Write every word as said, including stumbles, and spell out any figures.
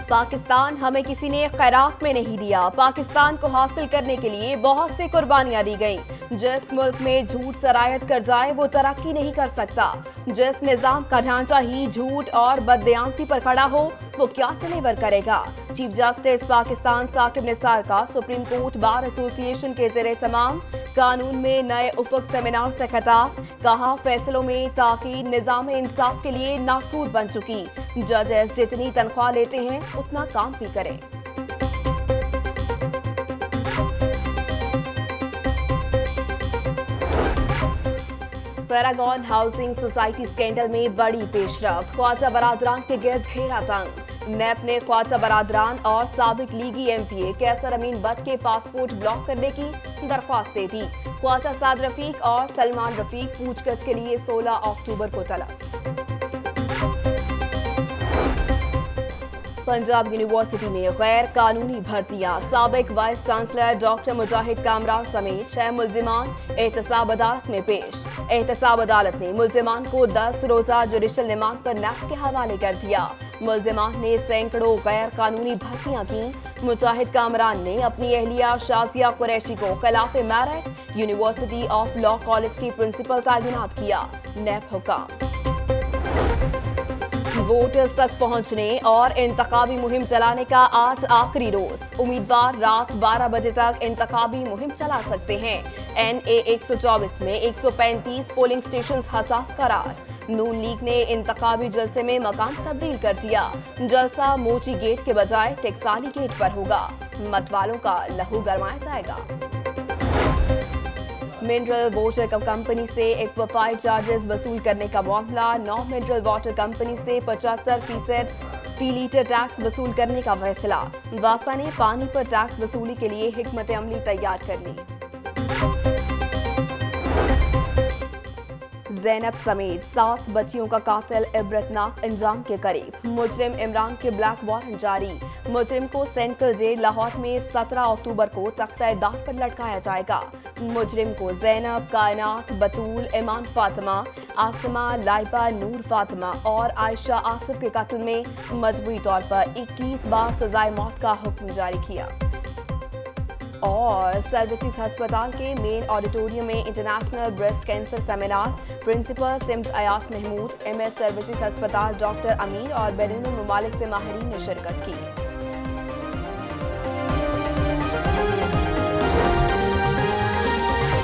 पाकिस्तान हमें किसी ने खैरात में नहीं दिया। पाकिस्तान को हासिल करने के लिए बहुत सी कुर्बानियां दी गईं। जिस मुल्क में झूठ सरायत कर जाए वो तरक्की नहीं कर सकता। जिस निजाम का ढांचा ही झूठ और बददियांती पर खड़ा हो वो क्या डिलीवर करेगा। चीफ जस्टिस पाकिस्तान साकिब निसार का सुप्रीम कोर्ट बार एसोसिएशन के ज़रिए तमाम कानून में नए उफक सेमिनार से खिताब। कहा फैसलों में ताकीद निजाम इंसाफ के लिए नासूर बन चुकी। जजेस जितनी तनख्वाह लेते हैं उतना काम भी करें। पैरागॉन हाउसिंग सोसाइटी स्कैंडल में बड़ी पेशरफ। ख्वाजा बरादरान के गिर्द घेरा तंग। नैब ने ख्वाजा बरादरान और साबिक लीगी एमपीए कैसर अमीन बट के पासपोर्ट ब्लॉक करने की दरख्वास्त दे दी। ख्वाजा साद रफीक और सलमान रफीक पूछगछ के लिए सोलह अक्टूबर को तलब। पंजाब यूनिवर्सिटी में गैर कानूनी भर्तियां। साबिक vice chancellor doctor Mujahid Kamran समेत छह मुल्जिमान एहतसाब अदालत में पेश। एहतसाब अदालत ने मुल्जिमान को दस रोजा जुडिशल रिमांड पर नैब के हवाले कर दिया। मुल्जिमान ने सैकड़ों गैर कानूनी भर्तियां की। मुजाहिद कामरान ने अपनी अहलिया शाजिया कुरैशी को खिलाफ merit university of law college की प्रिंसिपल तैनात किया। नैब हुक्म। वोटर्स तक पहुंचने और इंतखाबी मुहिम चलाने का आज आखिरी रोज। उम्मीदवार रात बारह बजे तक इंतखाबी मुहिम चला सकते हैं। एन ए एक सौ चौबीस में एक सौ पैंतीस पोलिंग स्टेशन हसास करार। नून लीग ने इंतखाबी जलसे में मकाम तब्दील कर दिया। जलसा मोची गेट के बजाय टेक्साली गेट पर होगा। मतवालों का लहू गरमाया जाएगा। मिनरल वाटर कंपनी से एक्वाफाइड चार्जेस वसूल करने का मामला। नौ मिनरल वाटर कंपनी से पचहत्तर फीसद फी लीटर टैक्स वसूल करने का फैसला। वासा ने पानी पर टैक्स वसूली के लिए हिकमत अमली तैयार कर ली। ज़ैनब समेत सात बच्चियों का कातिल इबरतनाक अंजाम के करीब। मुजरिम इमरान के ब्लैक वारंट जारी। मुजरिम को सेंट्रल जेल लाहौर में सत्रह अक्टूबर को तख्ता-ए-दार पर लटकाया जाएगा। मुजरिम को ज़ैनब, कायनात, बतूल, ईमान फातिमा, आसमा, लाइबा, नूर फातिमा और आयशा आसिफ के कत्ल में मजबूरी तौर पर इक्कीस बार सजाए मौत का हुक्म जारी किया। और सर्विसेज अस्पताल के मेन ऑडिटोरियम में international breast cancer seminar. Principal SIMS Ayaz Mahmood, M S services अस्पताल डॉक्टर अमीर और बैरून ममालिक से माहिरीन ने शिरकत की।